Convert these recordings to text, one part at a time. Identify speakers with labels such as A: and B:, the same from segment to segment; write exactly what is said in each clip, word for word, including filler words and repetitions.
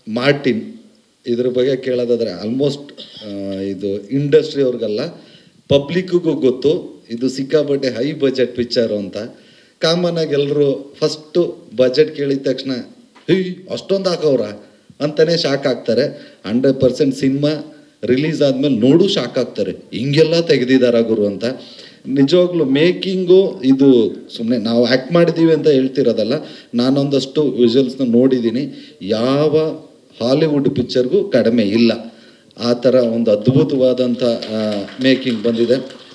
A: Martin ಇದ್ರ ಬಗ್ಗೆ ಕೇಳೋದಾದರೆ almost ಇದು ಇಂಡಸ್ಟ್ರಿ ಅವ್ರಿಗೆಲ್ಲ ಪಬ್ಲಿಕ್ಕಿಗೂ ಗೊತ್ತು ಇದು ಸಿಕ್ಕಾಪಟ್ಟೆ ಹೈ ಬಜೆಟ್ ಪಿಕ್ಚರು ಅಂತ. ಕಾಮನ್ ಆಗಿ ಎಲ್ಲರೂ ಫಸ್ಟು ಬಜೆಟ್ ಕೇಳಿದ ತಕ್ಷಣ ಹೈ ಅಷ್ಟೊಂದು ಹಾಕವ್ರ ಅಂತಲೇ ಶಾಕ್ ಆಗ್ತಾರೆ. ಹಂಡ್ರೆಡ್ ಪರ್ಸೆಂಟ್ ಸಿನಿಮಾ ರಿಲೀಸ್ ಆದಮೇಲೆ ನೋಡು ಶಾಕ್ ಆಗ್ತಾರೆ, ಹಿಂಗೆಲ್ಲ ತೆಗೆದಿದ್ದಾರ ಗುರು ಅಂತ. ನಿಜವಾಗ್ಲೂ ಮೇಕಿಂಗು ಇದು ಸುಮ್ಮನೆ ನಾವು ಆ್ಯಕ್ಟ್ ಮಾಡಿದ್ದೀವಿ ಅಂತ ಹೇಳ್ತಿರೋದಲ್ಲ, ನಾನೊಂದಷ್ಟು ವಿಜುವಲ್ಸ್ನ ನೋಡಿದ್ದೀನಿ, ಯಾವ ಹಾಲಿವುಡ್ ಪಿಕ್ಚರ್ಗೂ ಕಡಿಮೆ ಇಲ್ಲ. ಆ ಥರ ಒಂದು ಅದ್ಭುತವಾದಂಥ ಮೇಕಿಂಗ್ ಬಂದಿದೆ.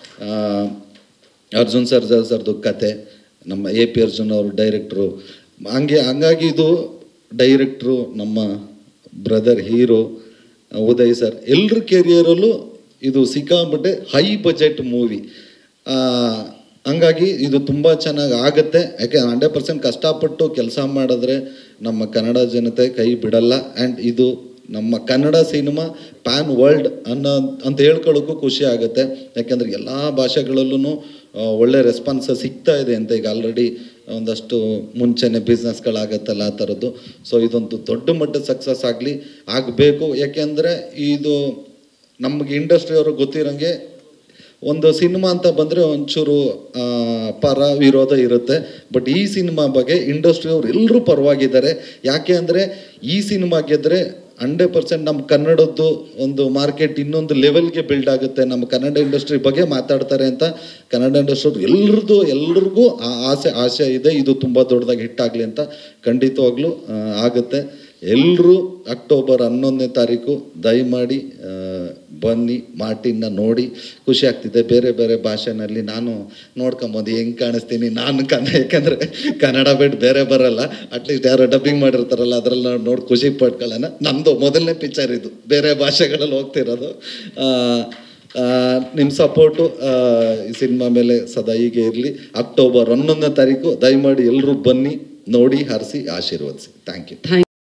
A: ಅರ್ಜುನ್ ಸರ್ಜಾ ಸರ್ದು ಕತೆ, ನಮ್ಮ ಎ ಪಿ ಅರ್ಜುನ್ ಅವರು ಡೈರೆಕ್ಟ್ರು, ಹಂಗೆ ಹಂಗಾಗಿ ಇದು ಡೈರೆಕ್ಟ್ರು, ನಮ್ಮ ಬ್ರದರ್ ಹೀರೋ ಉದಯ್ ಸರ್, ಎಲ್ಲರ ಕೆರಿಯರಲ್ಲೂ ಇದು ಸಿಕ್ಕಾಪಟ್ಟೆ ಹೈ ಬಜೆಟ್ ಮೂವಿ. ಹಂಗಾಗಿ ಇದು ತುಂಬ ಚೆನ್ನಾಗಿ ಆಗುತ್ತೆ. ಯಾಕೆ ಹಂಡ್ರೆಡ್ ಪರ್ಸೆಂಟ್ ಕಷ್ಟಪಟ್ಟು ಕೆಲಸ ಮಾಡಿದ್ರೆ ನಮ್ಮ ಕನ್ನಡ ಜನತೆ ಕೈ ಬಿಡಲ್ಲ. ಆ್ಯಂಡ್ ಇದು ನಮ್ಮ ಕನ್ನಡ ಸಿನಿಮಾ ಪ್ಯಾನ್ ವರ್ಲ್ಡ್ ಅನ್ನೋ ಅಂತ ಹೇಳ್ಕೊಳ್ಳೋಕ್ಕೂ ಖುಷಿ ಆಗುತ್ತೆ. ಯಾಕೆಂದರೆ ಎಲ್ಲ ಭಾಷೆಗಳಲ್ಲೂ ಒಳ್ಳೆ ರೆಸ್ಪಾನ್ಸ್ ಸಿಗ್ತಾ ಇದೆ ಅಂತ. ಈಗ ಆಲ್ರೆಡಿ ಒಂದಷ್ಟು ಮುಂಚೆನೇ ಬಿಸ್ನೆಸ್ಗಳಾಗತ್ತಲ್ಲ ಆ ಥರದ್ದು. ಸೊ ಇದೊಂದು ದೊಡ್ಡ ಮಟ್ಟದ ಸಕ್ಸಸ್ ಆಗಲಿ, ಆಗಬೇಕು. ಯಾಕೆಂದರೆ ಇದು ನಮಗೆ ಇಂಡಸ್ಟ್ರಿಯವ್ರಿಗೆ ಗೊತ್ತಿರೋಂಗೆ ಒಂದು ಸಿನಿಮಾ ಅಂತ ಬಂದರೆ ಒಂಚೂರು ಪರ ವಿರೋಧ ಇರುತ್ತೆ. ಬಟ್ ಈ ಸಿನಿಮಾ ಬಗ್ಗೆ ಇಂಡಸ್ಟ್ರಿಯವ್ರು ಎಲ್ಲರೂ ಪರವಾಗಿದ್ದಾರೆ. ಯಾಕೆ ಅಂದರೆ ಈ ಸಿನಿಮಾ ಗೆದ್ದರೆ ಹಂಡ್ರೆಡ್ ಪರ್ಸೆಂಟ್ ನಮ್ಮ ಕನ್ನಡದ್ದು ಒಂದು ಮಾರ್ಕೆಟ್ ಇನ್ನೊಂದು ಲೆವೆಲ್ಗೆ ಬಿಲ್ಡ್ ಆಗುತ್ತೆ. ನಮ್ಮ ಕನ್ನಡ ಇಂಡಸ್ಟ್ರಿ ಬಗ್ಗೆ ಮಾತಾಡ್ತಾರೆ ಅಂತ ಕನ್ನಡ ಇಂಡಸ್ಟ್ರಿ ಎಲ್ಲರದ್ದು ಎಲ್ರಿಗೂ ಆ ಆಸೆ ಆಸೆ ಇದೆ, ಇದು ತುಂಬ ದೊಡ್ಡದಾಗಿ ಹಿಟ್ಟಾಗಲಿ ಅಂತ. ಖಂಡಿತವಾಗ್ಲೂ ಆಗುತ್ತೆ. ಎಲ್ಲರೂ ಅಕ್ಟೋಬರ್ ಹನ್ನೊಂದನೇ ತಾರೀಕು ದಯಮಾಡಿ ಬನ್ನಿ, ಮಾರ್ಟಿನ್ನ ನೋಡಿ. ಖುಷಿ ಆಗ್ತಿದೆ. ಬೇರೆ ಬೇರೆ ಭಾಷೆನಲ್ಲಿ ನಾನು ನೋಡ್ಕೊಂಬೋದು ಹೆಂಗೆ ಕಾಣಿಸ್ತೀನಿ ನಾನು ಕನ್ನಡ, ಯಾಕೆಂದರೆ ಕನ್ನಡ ಬಿಟ್ಟು ಬೇರೆ ಬರಲ್ಲ. ಅಟ್ಲೀಸ್ಟ್ ಯಾರೋ ಡಬ್ಬಿಂಗ್ ಮಾಡಿರ್ತಾರಲ್ಲ ಅದರಲ್ಲಿ ನೋಡಿ ಖುಷಿ ಪಡ್ಕೊಳ್ಳೋಣ. ನಮ್ಮದು ಮೊದಲನೇ ಪಿಕ್ಚರ್ ಇದು, ಬೇರೆ ಭಾಷೆಗಳಲ್ಲಿ ಹೋಗ್ತಿರೋದು. ನಿಮ್ಮ ಸಪೋರ್ಟು ಈ ಸಿನಿಮಾ ಮೇಲೆ ಸದಾ ಹೀಗೆ ಇರಲಿ. ಅಕ್ಟೋಬರ್ ಹನ್ನೊಂದನೇ ತಾರೀಕು ದಯಮಾಡಿ ಎಲ್ಲರೂ ಬನ್ನಿ, ನೋಡಿ, ಹರಿಸಿ, ಆಶೀರ್ವದಿಸಿ. Thank you.